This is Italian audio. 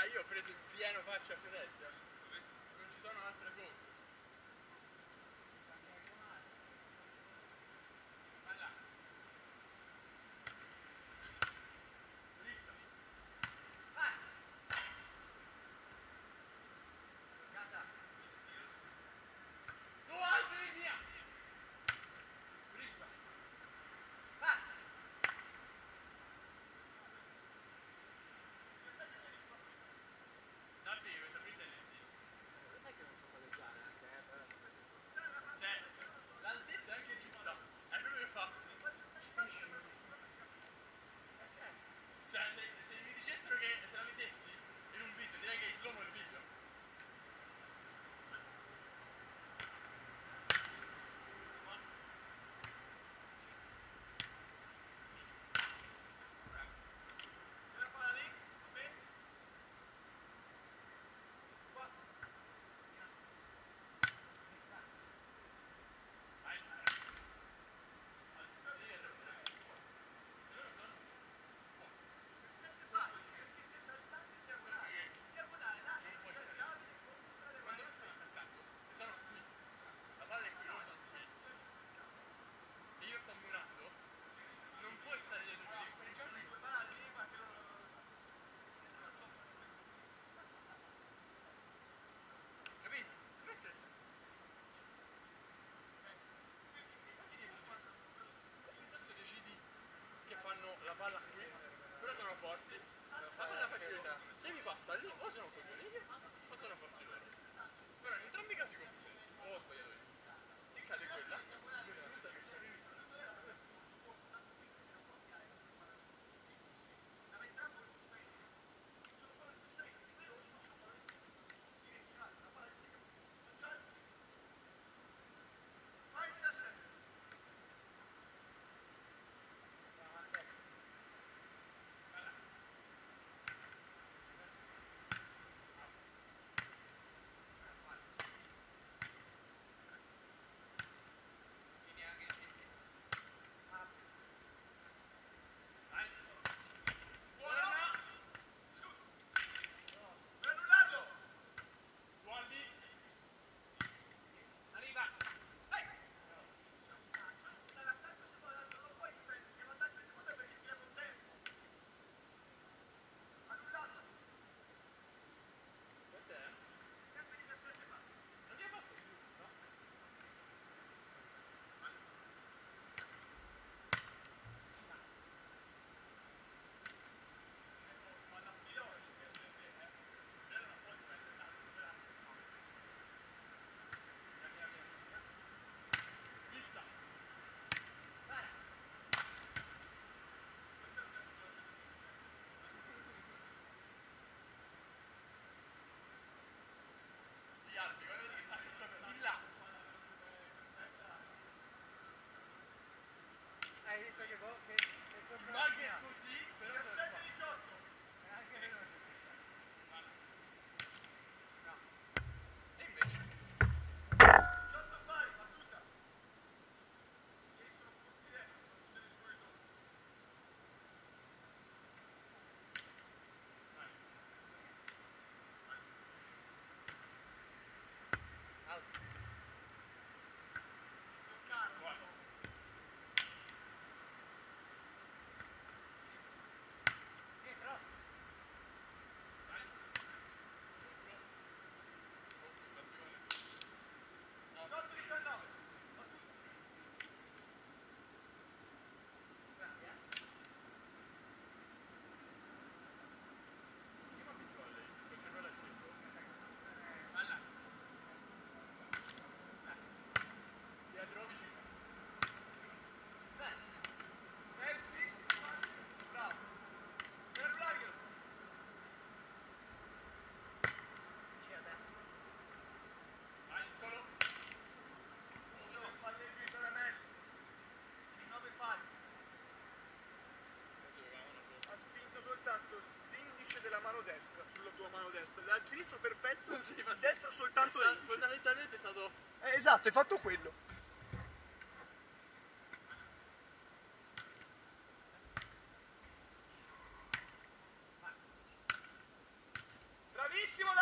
io ho preso in pieno faccia a Firenze. Non ci sono altre cose. Vai là. Visto? Vai! Gata! Tu alzi via! Visto? Vai! Salvi, questa pista è lentissima. Lo sai che non può palleggiare anche, Cioè, l'altezza è anche giusta. È proprio che fa. Cioè, se mi dicessero che se la mettessi in un video, direi che è slow mo il video. La palla qui, però sono forti, la palla facilità. Se mi passa lì o sono coglioni io o sono forti loro. Però in entrambi i casi complimenti. O ho sbagliato io. Se cade quella, hai visto che ma che è così, però 17-18 è anche veloce. No. E invece 18 pari, battuta. Ieri sono punti diretto, non c'è nessuno ritorno. Out. Della mano destra, sulla tua mano destra, dal sinistro perfetto, sì, il destro soltanto l'indice. Fondamentalmente è stato... Esatto, hai fatto quello. Bellissimo